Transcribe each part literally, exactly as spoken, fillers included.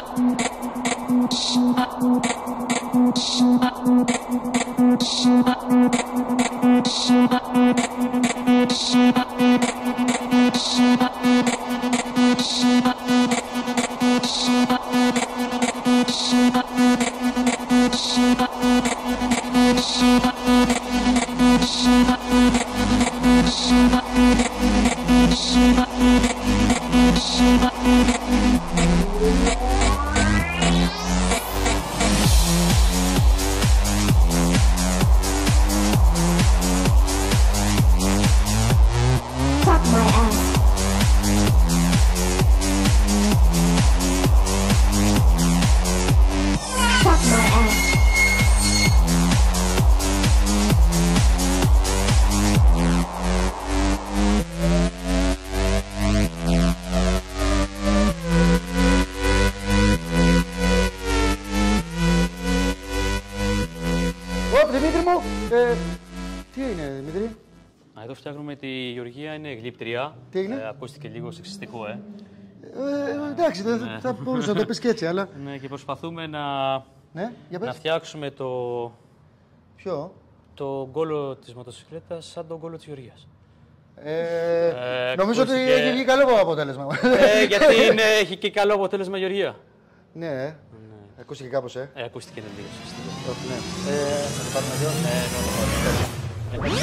Δημήτρη μου, ε, τι είναι, Δημήτρη? Α, εδώ φτιάχνουμε τη Γεωργία, είναι γλύπτρια. Τι έγινε? Ε, ακούστηκε λίγο σεξιστικό, ε. ε εντάξει, δεν ναι. θα μπορούσα να το πεις και έτσι, αλλά... Ναι, και προσπαθούμε να, ναι, για πες. να φτιάξουμε το... Ποιο? Το γκόλο της μοτοσυκλέτας σαν τον γκόλο της Γεωργίας. Ε, ε, νομίζω ακούστηκε... ότι έχει βγει καλό αποτέλεσμα. Ε, γιατί είναι, έχει και καλό αποτέλεσμα η Γεωργία. Ναι, ναι. Ακούστηκε κάπως, ε. Ε, ακούστηκε λίγο σωστικό. Όχι, ναι. Ε, θα το πάρουμε εδώ. Ναι, ναι, ναι.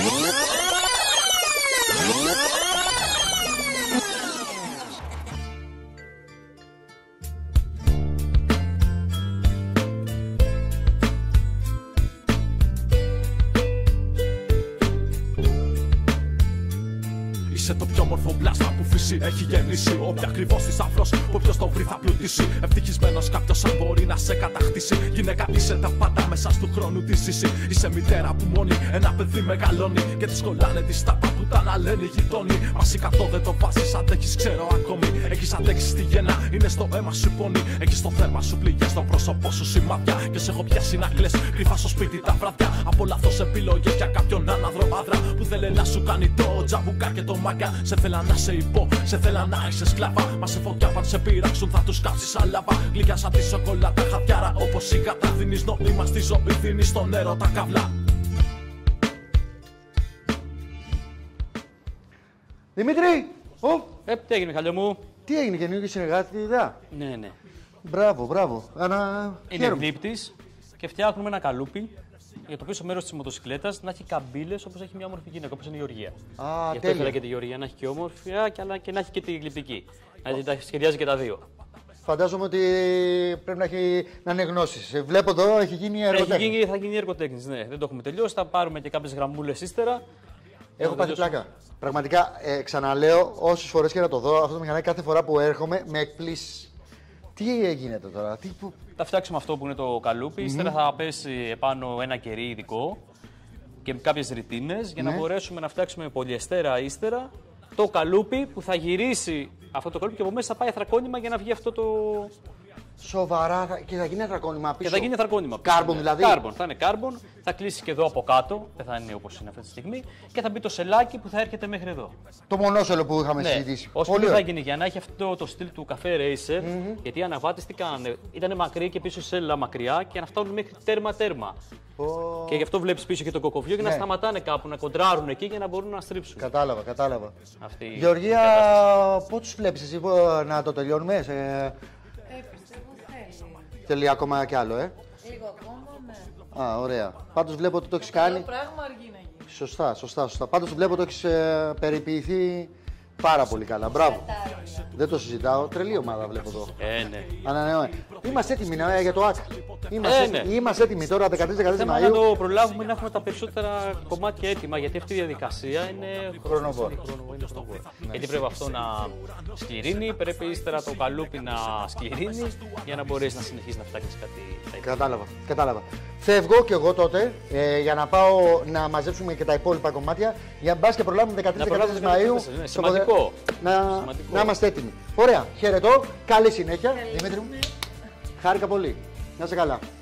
Είσαι το πιο μορφό πλάσμα που φύση έχει γεννήσει. Όποια ακριβώς τη αυρός, όποιος το βρει θα πλουτίσει. Ευτυχισμένος κάποιος αν μπορεί να σε κατακτήσει. Γυναίκα είσαι τα πάντα μέσα του χρόνου τη ζήσει. Είσαι μητέρα που μόνη ένα παιδί μεγαλώνει. Και τη κολλάνε τη τάπα που τα να λένε οι γειτόνι. Μας κατώ δεν το βάζεις, αντέχεις ξέρω ακόμη. Έχεις αντέξει τη γέννα, είναι στο αίμα σου πόνι. Έχεις το θέρμα σου πληγές, στο πρόσωπό σου σημάδια. Και σε έχω πιάσει να κλαις κρυφά στο σπίτι τα βράδια. Από λάθος επιλογές για κάποιον άναδρο άδρα που θέλει να σου κάνει το τζαμπουκά και το μάγκα. Σε θέλα να σε υπό, σε θέλα να είσαι σκλάβα. Μα σε φωτιά αν σε πειράξουν θα τους κάψεις αλάβα. Γλυκιά σαν τη σοκολάτα χαδιάρα όπως η γάτα. Δίνεις νόημα στη ζωή, δίνεις στο νερό τα καβλά. Δημήτρη! Ω! Ε, τι έγινε, Μιχάλη μου? Τι έγινε, καινούργιο συνεργάτη, ιδέα? Ναι, ναι. Μπράβο, μπράβο. Ανα... Είναι γλύπτης και φτιάχνουμε ένα καλούπι για το πίσω μέρος της μοτοσυκλέτας να έχει καμπύλες όπως έχει μια όμορφη γυναίκα, όπως είναι η Γεωργία. Α, γι' αυτό ήθελα και τη Γεωργία να έχει και όμορφια και, αλλά και να έχει και τη γλυπτική. Να τα σχεδιάζει και τα δύο. Φαντάζομαι ότι πρέπει να, έχει, να είναι γνώσεις. Βλέπω εδώ, έχει γίνει εργοτέχνη. Έχει γίνει, θα γίνει εργοτέχνης, ναι. Δεν το έχουμε τελειώσει. Θα πάρουμε και κάποιες γραμμούλες ύστερα. Έχω πάθει πλάκα. Πραγματικά, ε, ξαναλέω, όσες φορές και να το δω, αυτό το μηχανάκι κάθε φορά που έρχομαι με εκπλήσει. Τι γίνεται τώρα, τι που... Θα φτιάξουμε αυτό που είναι το καλούπι. Mm-hmm. Ύστερα θα πέσει επάνω ένα κερί ειδικό και κάποιες ρητίνες για ναι. να μπορέσουμε να φτιάξουμε πολυεστέρα ύστερα το καλούπι που θα γυρίσει αυτό το καλούπι και από μέσα θα πάει αθρακόνημα για να βγει αυτό το. Σοβαρά, θα... και θα γίνει αθρακόνημα πίσω. Και θα γίνει αθρακόνημα. Κάρμπον δηλαδή. Κάρμπον, θα είναι κάρμπον, θα κλείσει και εδώ από κάτω, δεν θα είναι όπως είναι αυτή τη στιγμή και θα μπει το σελάκι που θα έρχεται μέχρι εδώ. Το μονόσελο που είχαμε ναι. συζητήσει. Όσο δεν θα γίνει για να έχει αυτό το στυλ του καφέ racer, mm-hmm. γιατί οι αναβάτες τι κάνανε, ήταν μακρύ και πίσω η σέλα μακριά και να φτάνουν μέχρι τέρμα-τέρμα. Oh. Και γι' αυτό βλέπεις πίσω και το κοκοβιό για ναι. να σταματάνε κάπου, να κοντράρουν εκεί για να μπορούν να στρίψουν. Κατάλαβα, κατάλαβα. Αυτή Γεωργία, πώς τους βλέπεις εσύ να το τελειώνουμε, σε... Ε, πιστεύω θέλει. Θέλει ακόμα κι άλλο, ε. Λίγο ακόμα, ναι. Α, ωραία. Πάντως βλέπω ότι το έχεις κάνει. Το πράγμα αργεί να γίνει. Σωστά, σωστά, σωστά. Πάντως βλέπω ότι το έχεις ε, περιποιηθεί πάρα πολύ καλά. Μπράβο. Δεν το συζητάω. Τρελή ομάδα βλέπω εδώ. Ε, ναι. Ανανεώ. Είμαστε έτοιμοι ναι, για το ΑΚ. Είμαστε, ε, ναι. είμαστε έτοιμοι τώρα δεκατρείς δεκατέσσερα Μαΐου. Θέλω να το προλάβουμε να έχουμε τα περισσότερα κομμάτια έτοιμα γιατί αυτή η διαδικασία είναι χρονοβόρα. Ναι. Γιατί πρέπει αυτό να σκληρύνει, πρέπει ύστερα το καλούπι να σκληρύνει για να μπορέσει να συνεχίσει να φτιάξει κάτι. Κατάλαβα. Κατάλαβα. Φεύγω κι εγώ τότε ε, για να πάω να μαζέψουμε και τα υπόλοιπα κομμάτια για να μπας και προλάβουμε δεκατρείς δεκατέσσερα Μαΐου. Ναι, σημαντικό. Να, σημαντικό. να είμαστε έτοιμοι. Ωραία. Χαιρετώ. Καλή συνέχεια. Δημήτρη μου. Χάρηκα πολύ. Να είσαι καλά.